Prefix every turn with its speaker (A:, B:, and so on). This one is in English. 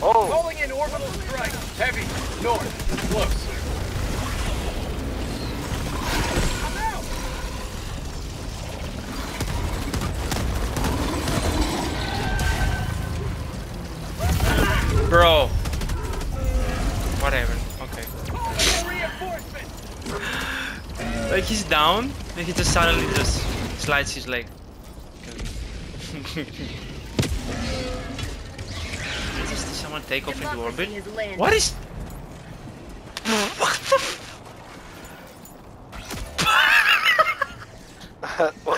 A: Oh!
B: Calling in orbital strike. Heavy. North. Close. I'm out!
C: Bro. Whatever. Okay.
B: Reinforcement.
C: Like he's down, and he just suddenly just slides his leg. Did someone take off into orbit? What is? What the?
A: What